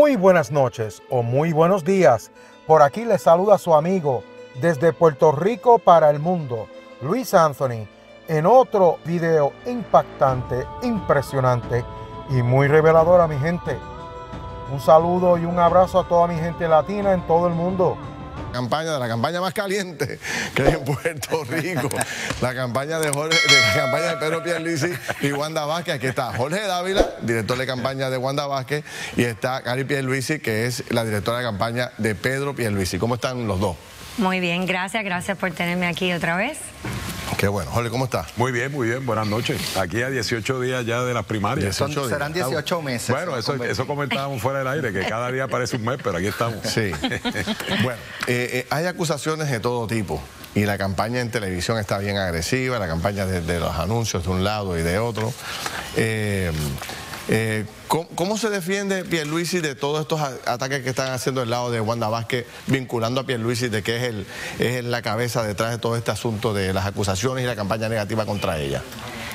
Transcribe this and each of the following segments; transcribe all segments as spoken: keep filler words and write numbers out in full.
Muy buenas noches o muy buenos días. Por aquí les saluda su amigo desde Puerto Rico para el mundo, Luis Anthony, en otro video impactante, impresionante y muy revelador a mi gente. Un saludo y un abrazo a toda mi gente latina en todo el mundo. Campaña de la campaña más caliente que hay en Puerto Rico, la campaña de Jorge, de la campaña de Pedro Pierluisi y Wanda Vázquez. Aquí está Jorge Dávila, director de campaña de Wanda Vázquez, y está Cari Pierluisi, que es la directora de campaña de Pedro Pierluisi. ¿Cómo están los dos? Muy bien, gracias, gracias por tenerme aquí otra vez. Qué bueno. Jorge, ¿cómo estás? Muy bien, muy bien, buenas noches. Aquí a dieciocho días ya de las primarias. Son, serán dieciocho meses. Bueno, eso, eso comentábamos fuera del aire, que cada día parece un mes, pero aquí estamos. Sí. Bueno, eh, eh, hay acusaciones de todo tipo y la campaña en televisión está bien agresiva, la campaña de, de los anuncios de un lado y de otro. Eh, Eh, ¿cómo, ¿Cómo se defiende Pierluisi de todos estos ataques que están haciendo del lado de Wanda Vázquez, vinculando a Pierluisi de que es, el, es la cabeza detrás de todo este asunto de las acusaciones y la campaña negativa contra ella?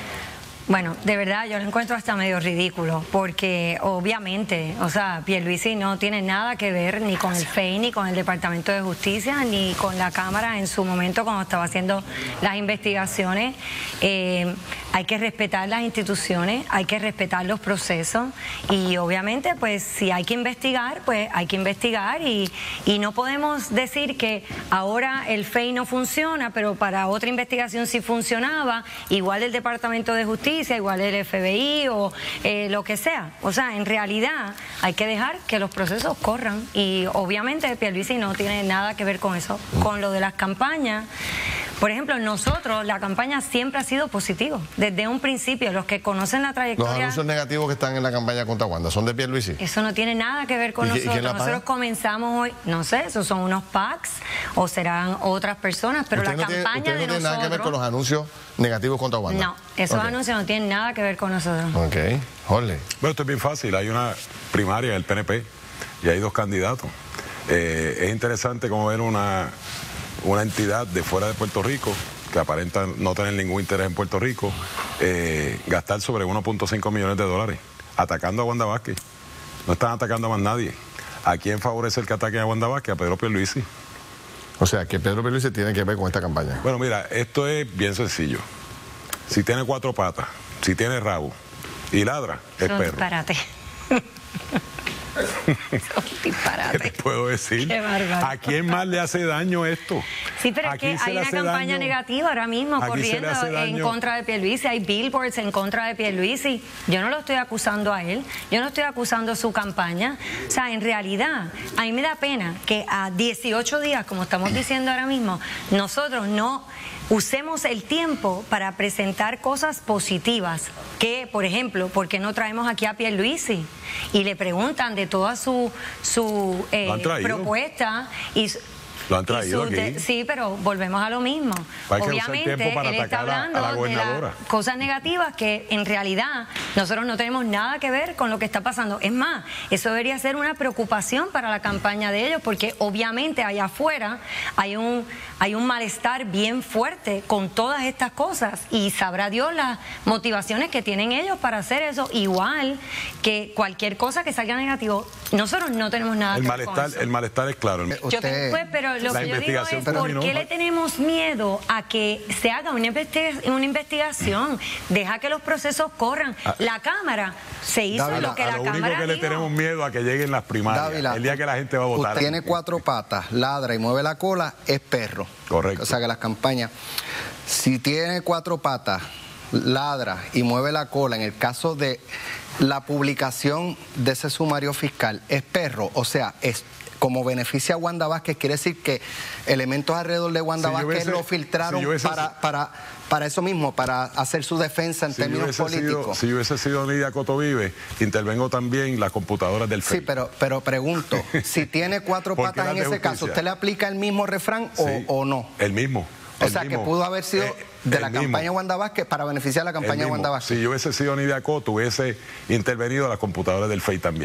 Bueno, de verdad yo lo encuentro hasta medio ridículo, porque obviamente, o sea, Pierluisi no tiene nada que ver ni con el F E I, ni con el Departamento de Justicia, ni con la Cámara en su momento cuando estaba haciendo las investigaciones. Eh, hay que respetar las instituciones, hay que respetar los procesos y obviamente pues si hay que investigar, pues hay que investigar y, y no podemos decir que ahora el F E I no funciona, pero para otra investigación sí funcionaba, igual el Departamento de Justicia, igual el F B I o eh, lo que sea. O sea, en realidad hay que dejar que los procesos corran y obviamente Pierluisi no tiene nada que ver con eso. Con lo de las campañas, por ejemplo, nosotros, la campaña siempre ha sido positivo, desde un principio. Los que conocen la trayectoria... Los anuncios negativos que están en la campaña contra Wanda, ¿son de Pierluisi? Eso no tiene nada que ver con nosotros. ¿Y nosotros comenzamos hoy, no sé, esos son unos PACs o serán otras personas, pero la no campaña tiene, de no tiene nosotros... nada que ver con los anuncios negativos contra Wanda. No, esos okay. anuncios no tienen nada que ver con nosotros. Ok, Jorge. Bueno, esto es bien fácil, hay una primaria del P N P y hay dos candidatos. Eh, es interesante como ver una, una entidad de fuera de Puerto Rico que aparenta no tener ningún interés en Puerto Rico, eh, gastar sobre uno punto cinco millones de dólares atacando a Wanda Vázquez. No están atacando a más nadie. ¿A quién favorece el que ataque a Wanda Vázquez? A Pedro Pierluisi. O sea, que Pedro Pierluisi tiene que ver con esta campaña. Bueno, mira, esto es bien sencillo. Si tiene cuatro patas, si tiene rabo y ladra, es Son perro. disparate. Son disparate. ¿Qué te puedo decir? Qué bárbaro. ¿A quién más le hace daño esto? Sí, pero es que hay una campaña daño, negativa ahora mismo corriendo en contra de Pierluisi. Hay billboards en contra de Pierluisi. Yo no lo estoy acusando a él. Yo no estoy acusando su campaña. O sea, en realidad, a mí me da pena que a dieciocho días, como estamos diciendo ahora mismo, nosotros no usemos el tiempo para presentar cosas positivas. Que, por ejemplo, ¿por qué no traemos aquí a Pierluisi? Y le preguntan de toda su, su eh, propuesta y... Lo han traído su, aquí. Sí, pero volvemos a lo mismo. Hay que Obviamente, usar tiempo para él está atacar hablando a la, a la de las cosas negativas que en realidad nosotros no tenemos nada que ver con lo que está pasando. Es más, eso debería ser una preocupación para la campaña de ellos, porque obviamente allá afuera hay un, hay un malestar bien fuerte con todas estas cosas y sabrá Dios las motivaciones que tienen ellos para hacer eso, igual que cualquier cosa que salga negativo. Nosotros no tenemos nada el que malestar, ver con eso. El malestar es claro. Yo, pues, pero lo la que yo digo es, ¿por qué le tenemos miedo a que se haga una, investiga una investigación? Deja que los procesos corran. Ah, la Cámara se hizo Dávila, lo que a la lo Cámara único que dijo. le tenemos miedo a que lleguen las primarias. Dávila, el día que la gente va a votar. Usted tiene cuatro patas, ladra y mueve la cola, es perro. Correcto. O sea que las campañas, si tiene cuatro patas, ladra y mueve la cola, en el caso de la publicación de ese sumario fiscal, es perro, o sea, es como beneficia a Wanda Vázquez, quiere decir que elementos alrededor de Wanda si Vázquez hubiese, lo filtraron si hubiese, para, para, para eso mismo, para hacer su defensa en si términos políticos. Sido, si hubiese sido Nidia Cotovive, intervengo también las computadoras del F E I. Sí, pero, pero pregunto, si tiene cuatro patas en ese justicia? caso, ¿usted le aplica el mismo refrán o, sí, o no? El mismo. O el sea, mismo. que pudo haber sido eh, de la mismo. campaña Wanda Vázquez para beneficiar a la campaña Wanda Vázquez. Si yo hubiese sido Nidia Coto, hubiese intervenido las computadoras del F E I también.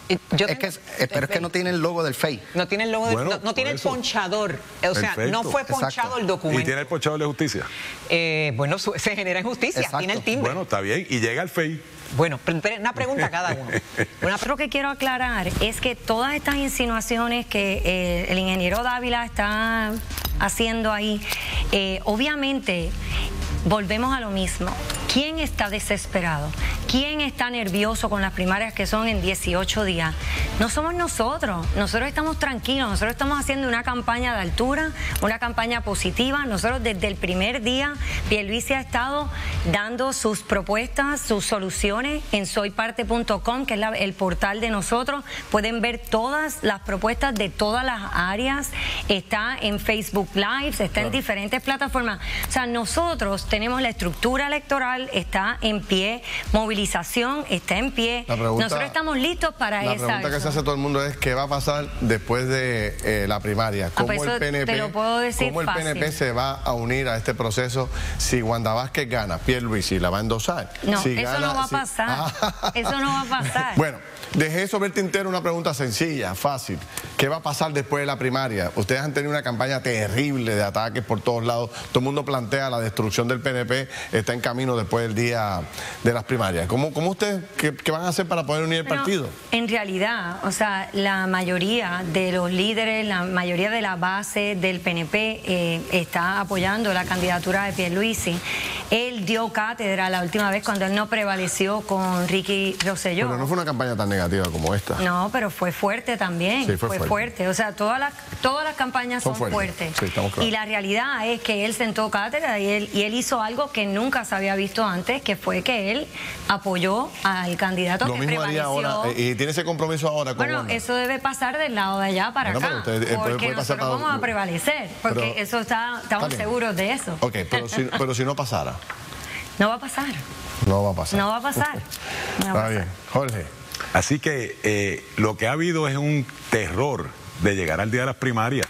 Yo es que, es, pero es que no tiene el logo del F E I. No tiene el logo, bueno, de, no, no tiene el eso. ponchador. O sea, Perfecto. no fue ponchado Exacto. el documento. ¿Y tiene el ponchador de justicia? Eh, bueno, su, se genera en justicia, Exacto. tiene el timbre. Bueno, está bien. Y llega el F E I. Bueno, pre- pre- una pregunta a cada uno. Una Lo que quiero aclarar es que todas estas insinuaciones que eh, el ingeniero Dávila está haciendo ahí, eh, obviamente volvemos a lo mismo. ¿Quién está desesperado? ¿Quién está nervioso con las primarias que son en dieciocho días? No somos nosotros, nosotros estamos tranquilos, nosotros estamos haciendo una campaña de altura, una campaña positiva. Nosotros desde el primer día, Pierluisi ha estado dando sus propuestas, sus soluciones en soy parte punto com, que es la, el portal de nosotros. Pueden ver todas las propuestas de todas las áreas, está en Facebook Live, está Claro. en diferentes plataformas. O sea, nosotros tenemos la estructura electoral, está en pie, movilización está en pie. La pregunta- Nosotros estamos listos para La esa pregunta que se eso. hace todo el mundo es qué va a pasar después de eh, la primaria. ¿Cómo pues el eso P N P, te lo puedo decir cómo el P N P fácil. se va a unir a este proceso si Wanda Vázquez gana? Pierluisi la va a endosar. No, Si eso gana- no va a si- pasar. Ah. Eso no va a pasar. Bueno, dejé sobre el tintero una pregunta sencilla, fácil. ¿Qué va a pasar después de la primaria? Ustedes han tenido una campaña terrible de ataques por todos lados. Todo el mundo plantea la destrucción del P N P, está en camino después del día de las primarias. ¿Cómo, cómo ustedes, qué, qué van a hacer para poder unir el Bueno, partido? en realidad, o sea, la mayoría de los líderes, la mayoría de la base del P N P eh, está apoyando la candidatura de Pierluisi. Él dio cátedra la última vez cuando él no prevaleció con Ricky Rosselló. Pero no fue una campaña tan negativa como esta. No, pero fue fuerte también. Sí, fue fue fuerte. fuerte. O sea, todas las, todas las campañas Son son, fuertes. fuertes. Sí, estamos claros. Y la realidad es que él sentó cátedra y él, y él hizo algo que nunca se había visto antes, que fue que él apoyó al candidato Lo que mismo haría prevaleció. ahora, eh, y tiene ese compromiso ahora con Bueno, Wanda. eso debe pasar del lado de allá para Bueno, acá, pero usted, eh, puede- porque puede pasar nosotros para- vamos a prevalecer, porque Pero- eso está, estamos bien. seguros de eso. Ok, pero si, pero si no pasara, No va a pasar, no va a pasar. no va a pasar. No va a Está pasar. bien. Jorge. Así que eh, lo que ha habido es un terror de llegar al día de las primarias.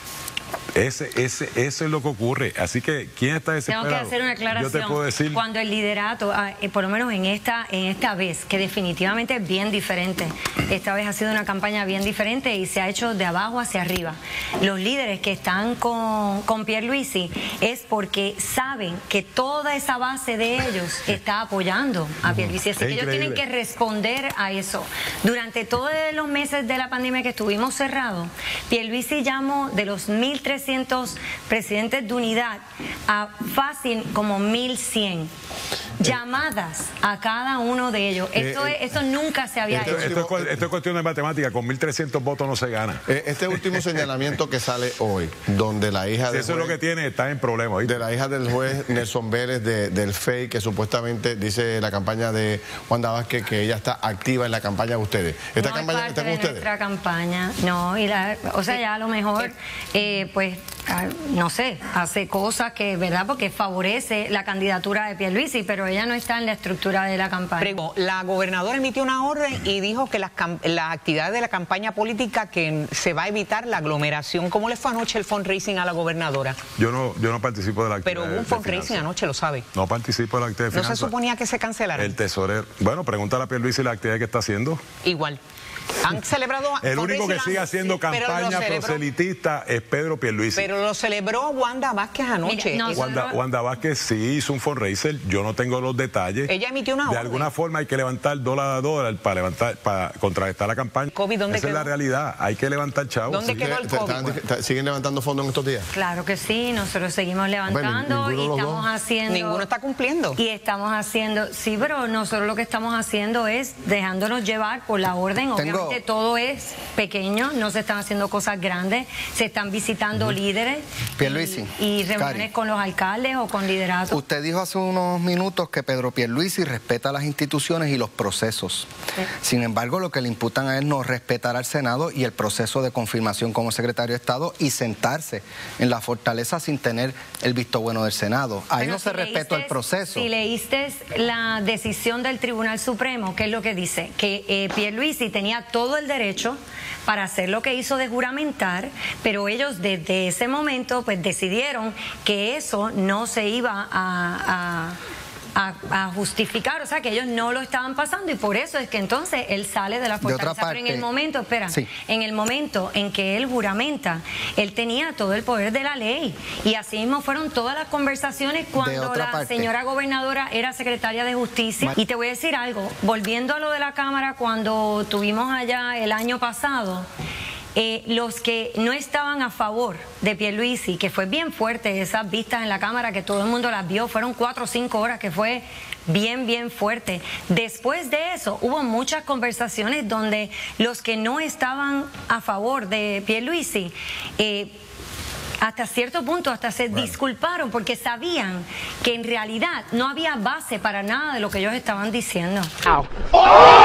Ese, ese, eso es lo que ocurre. Así que, ¿quién está Tengo desesperado? que hacer una aclaración. Yo te puedo decir... Cuando el liderato, ah, eh, por lo menos en esta, en esta vez, que definitivamente es bien diferente, esta vez ha sido una campaña bien diferente y se ha hecho de abajo hacia arriba. Los líderes que están con, con Pierluisi es porque saben que toda esa base de ellos está apoyando a Pierluisi. Así Es que ellos increíble. tienen que responder a eso. Durante todos los meses de la pandemia que estuvimos cerrados, Pierluisi llamó de los mil trescientos presidentes de unidad a fácil como mil cien llamadas a cada uno de ellos. Esto, Eh, es, esto nunca se había este hecho. Esto es, cu- esto es cuestión de matemática. Con mil trescientos votos no se gana. Eh, Este último señalamiento que sale hoy, donde la hija Si del eso es lo que juez, tiene, está en problemas. ¿oíste? de la hija del juez Nelson Vélez de- del F E I, que supuestamente dice la campaña de Wanda Vázquez que ella está activa en la campaña de ustedes. ¿Esta No es campaña parte está con de ustedes? nuestra campaña, no, y la, o sea, ya a lo mejor, eh, pues, ah, no sé, hace cosas que, ¿verdad? Porque favorece la candidatura de Pierluisi, pero ella no está en la estructura de la campaña. Prego, la gobernadora emitió una orden y dijo que las, cam- las actividades de la campaña política, que se va a evitar la aglomeración. ¿Cómo le fue anoche el fundraising a la gobernadora? Yo no, yo no participo de la actividad. Pero hubo de- un de fundraising finanzas. anoche, lo sabe. No participo de la actividad de ¿No se finanzas. suponía que se cancelara? El tesorero. Bueno, pregúntale a Pierluisi la actividad que está haciendo. Igual. Han celebrado... El único que fundraising sigue an- haciendo sí, pero lo campaña celebró- proselitista es Pedro Pierluisi. Pero lo celebró Wanda Vázquez anoche. Mira, no, Wanda, nosotros- Wanda Vázquez sí hizo un fundraiser, yo no tengo los detalles. Ella emitió una De orden. alguna forma hay que levantar dólar a dólar para levantar, para contrarrestar la campaña. COVID, ¿dónde Esa es quedó? la realidad, hay que levantar chavos. ¿Dónde Sí. quedó el ¿Te- te- COVID? están- te- ¿Siguen levantando fondos en estos días? Claro que sí, nosotros seguimos levantando ninguno de y los estamos dos. haciendo... Ninguno está cumpliendo. Y estamos haciendo, sí, pero nosotros lo que estamos haciendo es dejándonos llevar por la orden. Tengo- Obviamente todo es pequeño, no se están haciendo cosas grandes, se están visitando líderes Pierluisi, y, y reuniones Cari. con los alcaldes o con lideratos. Usted dijo hace unos minutos que Pedro Pierluisi respeta las instituciones y los procesos. Sí. Sin embargo, lo que le imputan a él no respetar al Senado y el proceso de confirmación como secretario de Estado y sentarse en la fortaleza sin tener el visto bueno del Senado. Ahí Pero no se si respetó el leíste- proceso. Si leíste la decisión del Tribunal Supremo, ¿qué es lo que dice? Que eh, Pierluisi tenía todo el derecho para hacer lo que hizo de juramentar, pero ellos desde ese momento pues decidieron que eso no se iba a, a- a a justificar, o sea, que ellos no lo estaban pasando y por eso es que entonces él sale de la fortaleza. otra Pero en el parte, momento, espera, sí. en el momento en que él juramenta, él tenía todo el poder de la ley y así mismo fueron todas las conversaciones cuando la parte. señora gobernadora era secretaria de Justicia. Y te voy a decir algo, volviendo a lo de la Cámara, cuando tuvimos allá el año pasado, Eh, los que no estaban a favor de Pierluisi, que fue bien fuerte esas vistas en la Cámara, que todo el mundo las vio, fueron cuatro o cinco horas, que fue bien, bien fuerte. Después de eso, hubo muchas conversaciones donde los que no estaban a favor de Pierluisi, eh, hasta cierto punto hasta se bueno. disculparon porque sabían que en realidad no había base para nada de lo que ellos estaban diciendo. Oh.